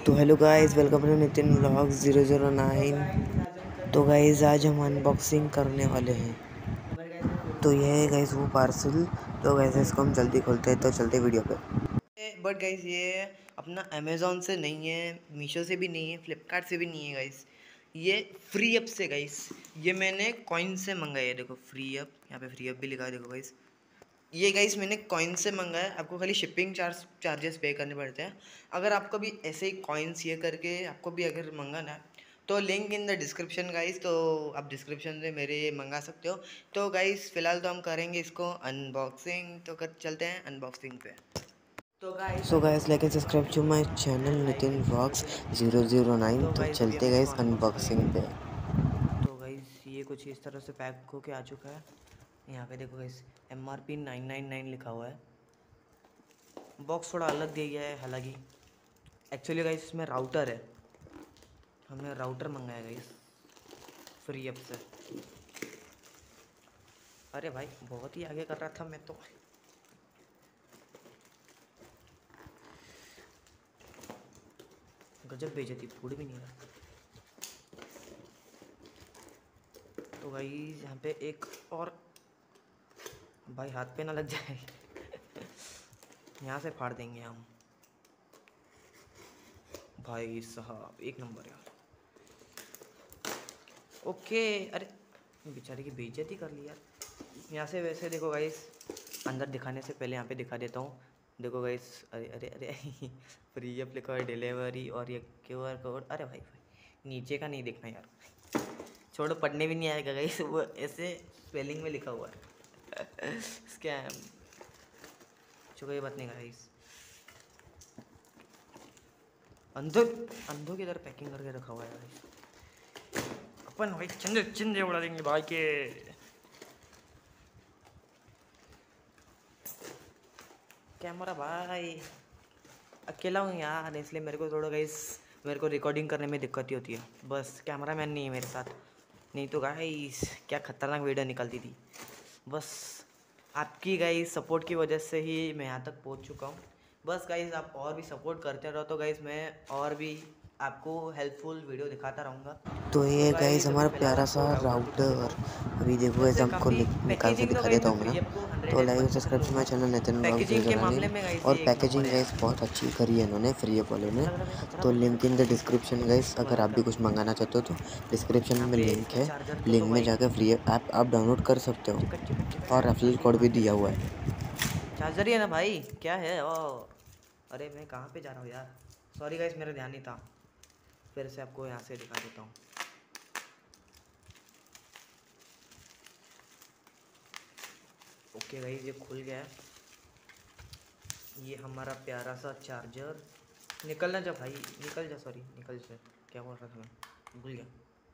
तो hello guys, welcome to Nitin vlog 009। तो guys आज हम अनबॉक्सिंग करने वाले हैं। तो ये है गाइस वो पार्सल। तो गाइस इसको हम जल्दी खोलते हैं, तो चलते वीडियो पे। बट गाइस ये अपना अमेज़ॉन से नहीं है, मीशो से भी नहीं है, फ्लिपकार्ट से भी नहीं है गाइस। ये फ्री ऐप से गाइस। ये मैंने कॉइन से मंगाया है। देखो फ्री ऐप, यहाँ पे फ्री ऐप भी लिखा है। देखो गाइस, ये गाइस मैंने कॉइन से मंगाया है। आपको खाली शिपिंग चार्जेस पे करने पड़ते हैं। अगर आपको भी ऐसे ही कॉइन्स ये करके आपको भी अगर मंगाना है तो link in the description guys. तो आप डिस्क्रिप्शन से मेरे मंगा सकते हो। तो गाइस फिलहाल तो हम करेंगे इसको अनबॉक्सिंग। तो कर चलते हैं अनबॉक्सिंग पे। So guys like and subscribe to my channel Nitin vlogs 009। तो चलते गाइस अनबॉक्सिंग पे। तो गाइस ये कुछ इस तरह से पैक होके आ चुका है। यहाँ पे देखो गाइस MRP 999 लिखा हुआ है। बॉक्स थोड़ा अलग दिया गया है हालांकि। एक्चुअली गाइस इसमें राउटर है। हमने राउटर मंगाया गाइस फ्री ऐप से। अरे भाई बहुत ही आगे कर रहा था मैं तो। गजब बेइज्जती, फूड भी नहीं रहा। तो गाइस यहाँ पे एक और, भाई हाथ पे ना लग जाए। यहाँ से फाड़ देंगे हम। भाई साहब एक नंबर यार। ओके। अरे बेचारे की बेइज्जती कर ली यार। यहाँ से वैसे देखो गाइस, अंदर दिखाने से पहले यहाँ पे दिखा देता हूँ। देखो गाइस, अरे अरे अरे फ्री ऐप लिखा है, डिलीवरी और ये QR कोड। अरे भाई भाई नीचे का नहीं देखना यार। छोड़ो, पढ़ने भी नहीं आएगा गाइस, वो ऐसे स्पेलिंग में लिखा हुआ है। स्कैम। चलो ये बात नहीं गाइस। अंधों अंधों की तरह पैकिंग करके रखा हुआ है गाइस। अपन भाई चिंदे चिंदे उड़ा देंगे भाई के। कैमरा भाई, अकेला हूँ यार, इसलिए मेरे को थोड़ा गाइस, मेरे को रिकॉर्डिंग करने में दिक्कत ही होती है। बस कैमरा मैन नहीं है मेरे साथ, नहीं तो गाइस क्या खतरनाक वीडियो निकलती थी। बस आपकी गाइस सपोर्ट की वजह से ही मैं यहाँ तक पहुँच चुका हूँ। बस गाइस आप और भी सपोर्ट करते रहो तो गाइस मैं और भी आपको हेल्पफुल वीडियो दिखाता रहूँगा। तो ये गाइस हमारा प्यारा सा राउटर। अभी देखो गाइस हमको निकाल के दिखा देता हूँ मैं ना। तो like subscribe to my channel Nitin vlog 009। और पैकेजिंग गाइस बहुत अच्छी करी है इन्होंने फ्री ऐप वालों ने। तो link in the description guys, अगर आप भी कुछ मंगाना चाहते हो तो डिस्क्रिप्शन में लिंक है। लिंक में जाकर फ्री ऐप आप डाउनलोड कर सकते हो। और रेफरल कोड भी दिया हुआ है। चार्जर ही है ना भाई, क्या है। और अरे मैं कहाँ पे जा रहा हूँ यार, सॉरी गाइस मेरा ध्यान नहीं था। फिर से आपको यहाँ से दिखा देता हूँ। ओके गाइस ये खुल गया है। ये हमारा प्यारा सा चार्जर। निकलना जा भाई, निकल जा, सॉरी निकल जा। क्या बोल रहा था मैं, भूल गया।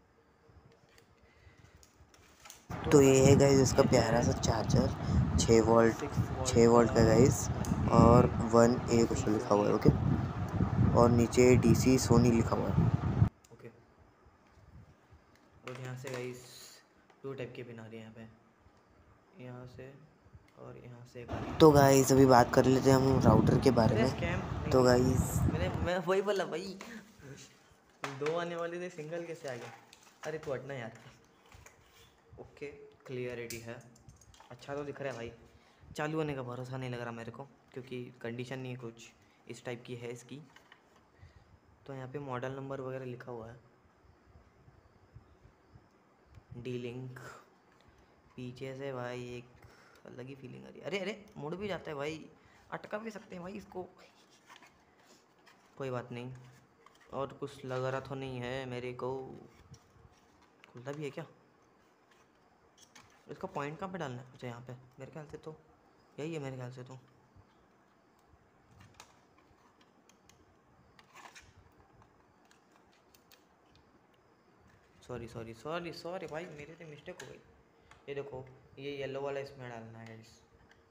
तो ये है गाइस इसका प्यारा सा चार्जर। 6 वोल्ट का गाइस। और 1A कुछ तो लिखा हुआ है। ओके। और नीचे DC सोनी लिखा हुआ है। ओके। और यहाँ से गाइस 2 टाइप के पिन आ रही है यहाँ पे, यहाँ से और यहाँ से। तो गाइस अभी बात कर लेते हैं हम राउटर के बारे में। तो गाइस मैं वही बोला भाई, 2 आने वाले थे, सिंगल कैसे आ गया। अरे तू हटना यार। ओके क्लियरिटी है, अच्छा तो दिख रहा है भाई। चालू होने का भरोसा नहीं लग रहा मेरे को, क्योंकि कंडीशन नहीं कुछ इस टाइप की है इसकी। तो यहाँ पे मॉडल नंबर वगैरह लिखा हुआ है। डी लिंक पीछे से भाई एक अलग ही फीलिंग आ रही है। अरे अरे मुड़ भी जाता है भाई, अटका भी सकते हैं भाई इसको। कोई बात नहीं। और कुछ लग रहा तो नहीं है मेरे को। खुलता भी है क्या इसका, पॉइंट कहाँ पे डालना है। अच्छा यहाँ पे, मेरे ख्याल से तो यही है मेरे ख्याल से तो। सॉरी सॉरी सॉरी सॉरी भाई, मेरे से मिस्टेक हो गई। ये देखो, ये येलो वाला इसमें डालना है गाइस।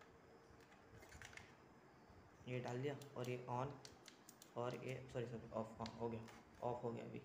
ये डाल दिया और ये ऑन, और ये सॉरी सॉरी ऑफ। हाँ हो गया, ऑफ हो गया अभी।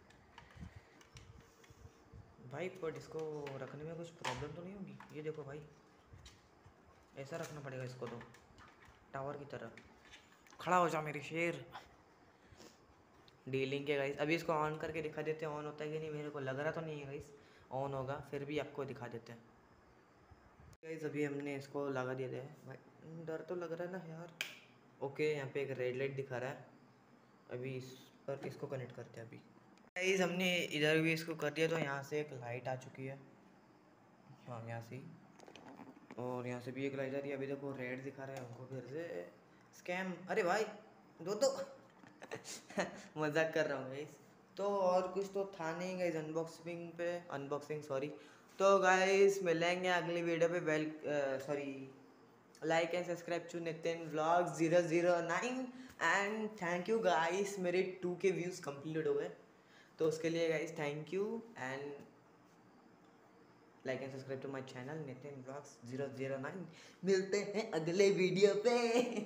भाई बट इसको रखने में कुछ प्रॉब्लम तो नहीं होगी। ये देखो भाई, ऐसा रखना पड़ेगा इसको तो, टावर की तरह। खड़ा हो जा मेरी शेर। डीलिंग के गाइस। अभी इसको ऑन करके दिखा देते हैं ऑन होता है कि नहीं, मेरे को लग रहा तो नहीं है गाइस ऑन होगा, फिर भी आपको दिखा देते हैं गाइस। अभी हमने इसको लगा दिया है भाई, डर तो लग रहा है ना यार। ओके, यहाँ पे एक रेड लाइट दिखा रहा है, अभी इस पर इसको कनेक्ट करते हैं। अभी गाइस हमने इधर भी इसको कर दिया, तो यहाँ से एक लाइट आ चुकी है, हाँ यहाँ से ही, और यहाँ से भी एक लाइट आ रही है। अभी देखो रेड दिखा रहा है हमको फिर से, स्कैम। अरे भाई दो मजाक कर रहा हूँ गाइस। तो और कुछ तो था नहीं गाइस अनबॉक्सिंग सॉरी। तो गाइस मिलेंगे अगली वीडियो पे। Sorry, like and subscribe to Nitin vlog 009। And thank you guys, मेरे 2K व्यूज़ कंप्लीट हो गए, तो उसके लिए guys thank you. And like and subscribe to my channel Nitin vlogs 009। मिलते हैं अगले वीडियो पे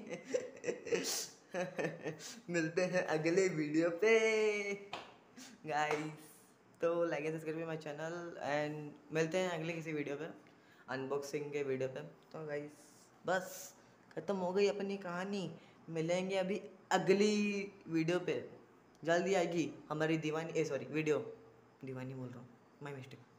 मिलते हैं अगले वीडियो पे गाइस। तो like and subscribe to my channel, and मिलते हैं अगले किसी वीडियो पे, अनबॉक्सिंग के वीडियो पे। तो गाइस बस ख़त्म हो गई अपनी कहानी। मिलेंगे अभी अगली वीडियो पे, जल्दी आएगी हमारी दीवानी, सॉरी वीडियो, दीवानी बोल रहा हूँ, माय मिस्टेक।